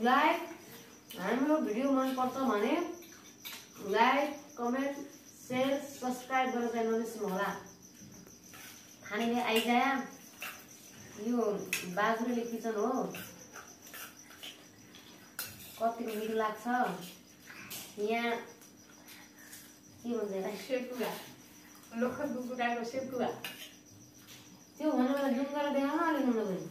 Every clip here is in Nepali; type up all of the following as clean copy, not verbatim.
हामीलाई हाम्रो भिडियो मन पर्छ भने लाइक कमेन्ट शेयर सब्स्क्राइब गरेर नबिर्सनु होला। खानेले आइजाया यो बाजुरेले किचन हो कति मिठो लाग्छ। यहाँ के भन्छ यसलाई सेकुवा लोखर कुकुराको सेकुवा त्यो भन्नु मलाई जुम गरेर देखाउन अलि नम्बर पनि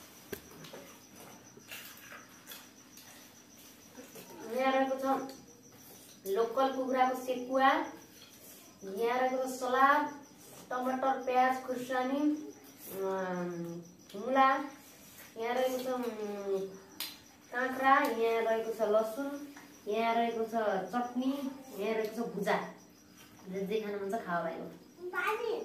यहाँ रहेको छ लोकल कुखुराको सेकुवा। यहाँ रहेको छ सलाद टमाटर प्याज खुर्सानी मुला। यहाँ रहेको छ काँक्रा। यहाँ रहेको छ लसुन। यहाँ रहेको छ चटनी। यहाँ रहेको छ भुजा। जे खानु मन छ खाऊ भाइ।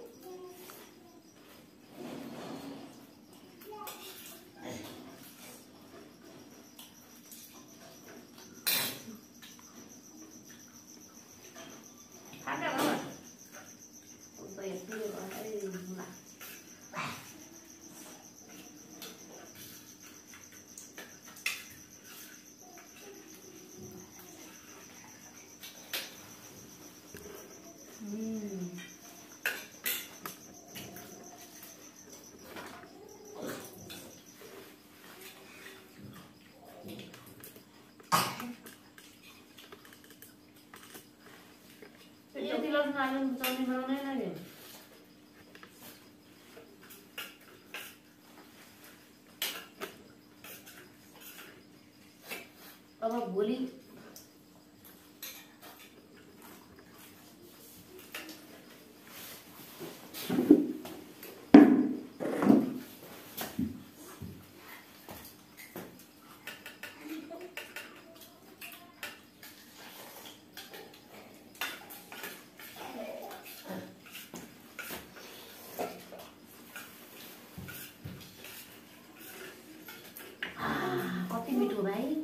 यति लसुन हाल्नु चटनी बनाउनै लाग्यो। अब भोलि कति मिठो भाइ।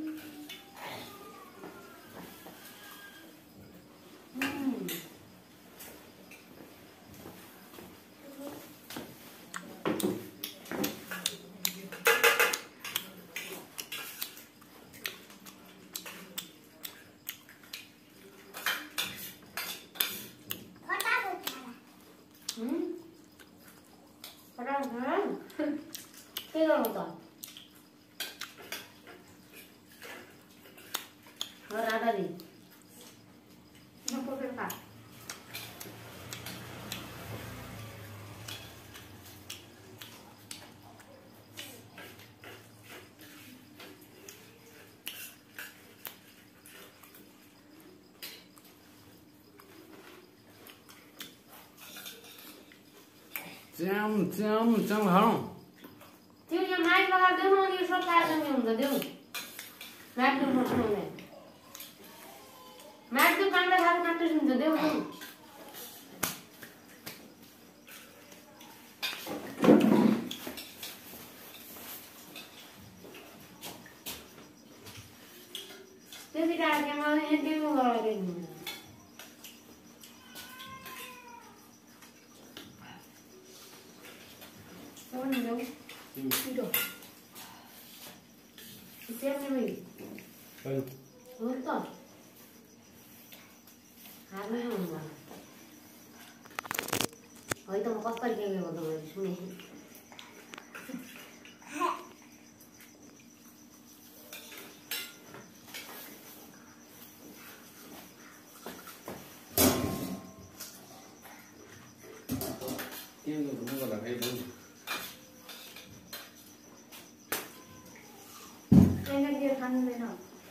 के गर्नु त राधाले नपकेर खा। च्याम खाऊ। त्यो यहाँ माइक लगाएर देऊ न। अनि यो सब कार्यक्रम हुन्छ देऊ माइक देऊ नसुनाउने माइक देऊ काँडा खाएको काँटै सुन्छ देऊ देऊ। त्यति कार्यक्रममा यति गरेर हो त हाल्नै हुँदैन है त म कसरी के गर्दा मैले सुने। खाँदैन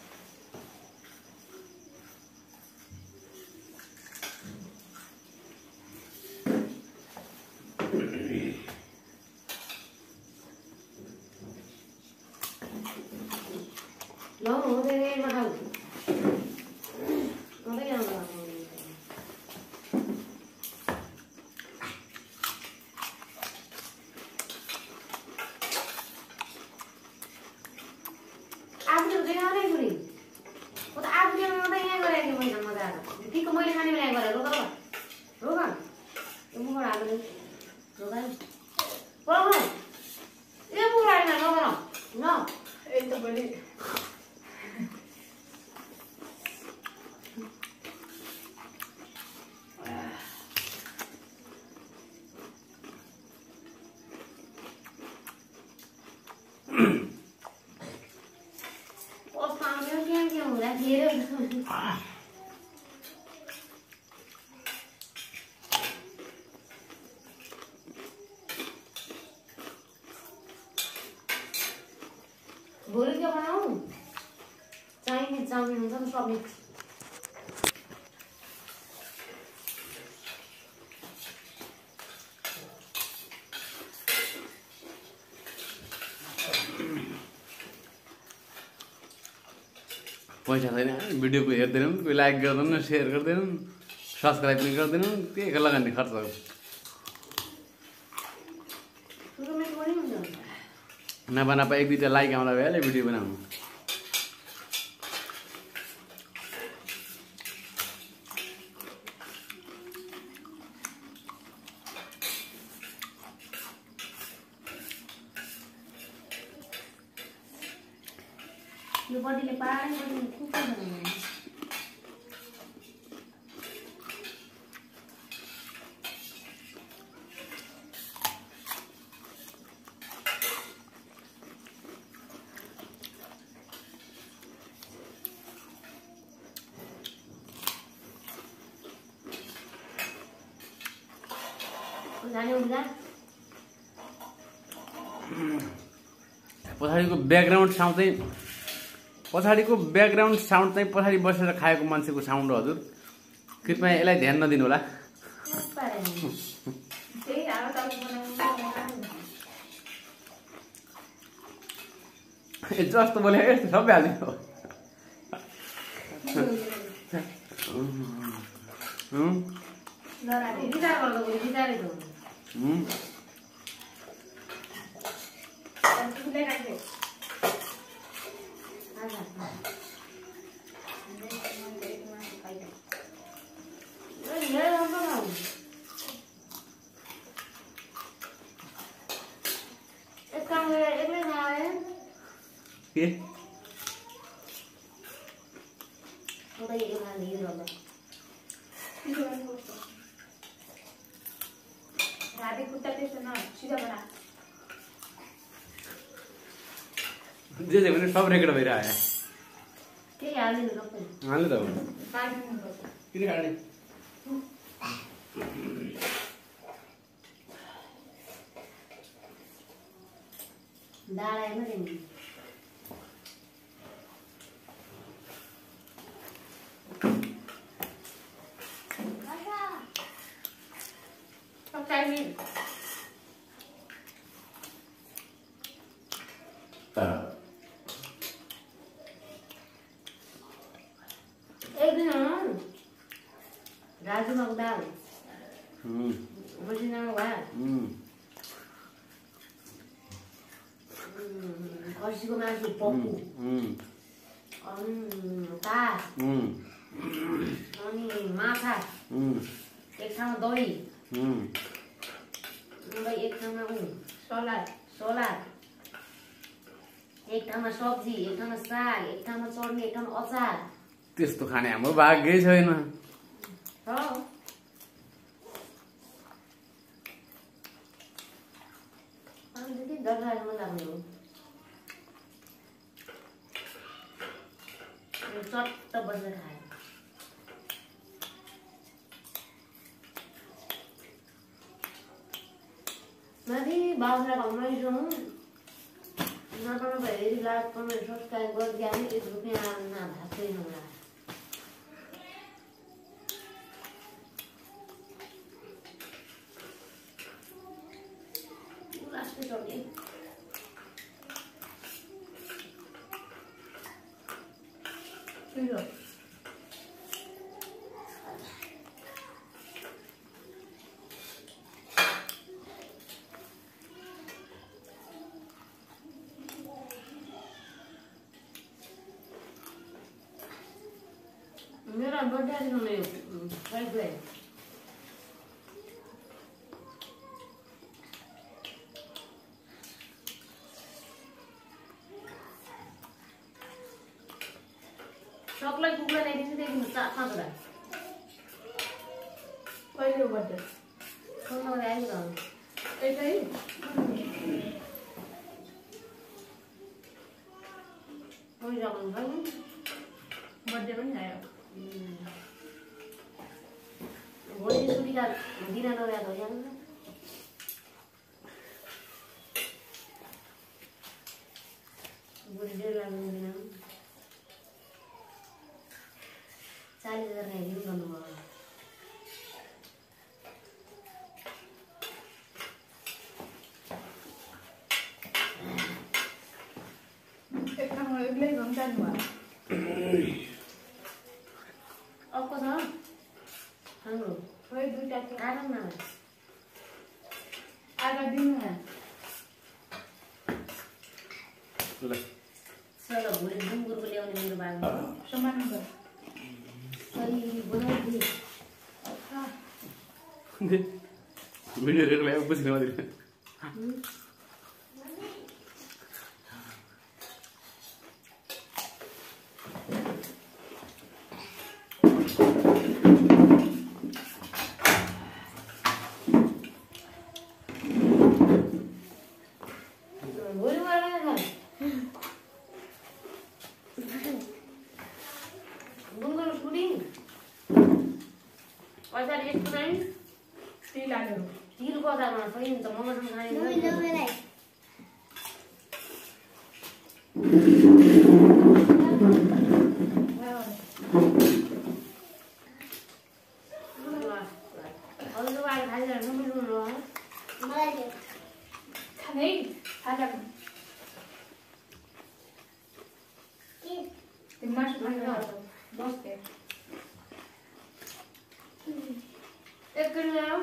ल हुँदैन खाऊ हुँदैन आफूले देखाउनै बुढी म त आफूले मात्रै यहाँ गरेको थिएँ मैले मजा आएको ठिक्क मैले खाने बेला गरेर रोक रोक यो मुखबाट हाल्नु रोका पढाउनु ए मुखबाट हाल्नु रोक न यही त मैले भोलि के बनाऊ चाहिने चाउमिन हुन्छ नि सब मिक्स पैसा छैन भिडियोको हेर्दैनौँ कोही लाइक गर्दैनौँ सेयर गर्दैनौँ सब्सक्राइब पनि गर्दैनौँ के लगानी खर्च नपा नपा एक दुईवटा लाइक आउँदा भइहाल्यो भिडियो बनाउनु यो बडीले पानी पनि कुकुर जाने उड्दा पछाडिको ब्याकग्राउन्ड साउन्ड चाहिँ पछाडिको ब्याकग्राउन्ड साउन्ड चाहिँ पछाडि बसेर खाएको मान्छेको साउन्ड हो हजुर कृपया यसलाई ध्यान नदिनु होला जस्तो बोले यस्तो सबै हाल्यो के राधे कुत्ता त्यस्तो न सिधा बना जे जे पनि सब रेकर्ड भइरहेको के हाल्दिनु सबै हाल्नु त काटिदिनुपर्छ किन काट्ने दाल आएन तिमी एक दिन राजू दाल बसिनाको भयो खसीको मासु पप्पू तास अनि माछा एक ठाउँमा दही एक ठाउँमा सलाद एक ठाउँमा सब्जी एक ठाउँमा साग एक ठाउँमा चटनी एक ठाउँमा अचार त्यस्तो खाने हाम्रो भाग्यै छैन चट्ट बसेर खायो माथि बाबुलाई भम्राइसौँ नपाउनु भयो यदि लाइक कमेन्ट सब्सक्राइब गरिदियो भने 1 रुपियाँ भाग चाहिँ नहुला लास्टै चट्नी मेरा बर्थडे आज में फ्राइड राइस सबलाई कुकुर ल्याइदिन्छु त्यही 4-5 वटा कहिले हो बर्थडे फोनमा आइदिनु त्यही पैसा पनि छैन बर्थडे पनि आयो भोलि सुटिका दिन नगएको हो यहाँ भोलि 1.5 लाख दिन 40,000 हेरिनु गर्नुभयो एक ठाउँमा एक्लै घुम जानु भयो अर्को छ हाम्रो खोइ 2टा थियो आराम न आधा दिनु न ल चलो भोलि डुङ्गुरको ल्याउने मेरो बाबा समान गर सही बनाइदिए भिडियो रेकर्ड ल्याएको बुझ्नु मात्रै भोलि मलाई डुङ्गुर सुटिङ अचार यस्तो चाहिँ स्टिल आलु तिलको अचारमा सकिन्छ मसँग खाने अरू बाहिर खाइरहेको नमिल्नु खानै खाजा त्यो मासु खानु बस्थे एक किलो ल्याऊ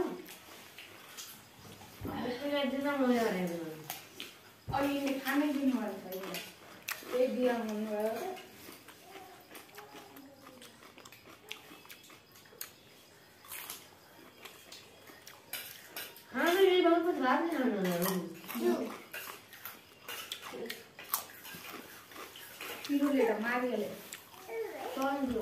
दिन म हेरेको अहिले खानै दिनुभयो एक दिया हुनुभयो हामीले बहुत कुछ भात नहीं खाना पिरोले त मारिहाल्यो कौन जो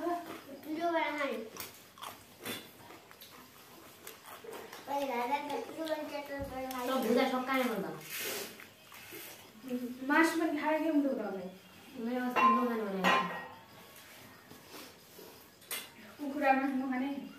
तो भुजा सकाए मतलब मासु पनि खाएर के हुन्छ तपाईँ मेरे वास्ते दोकान बनाया कुखुरा मासु नखाने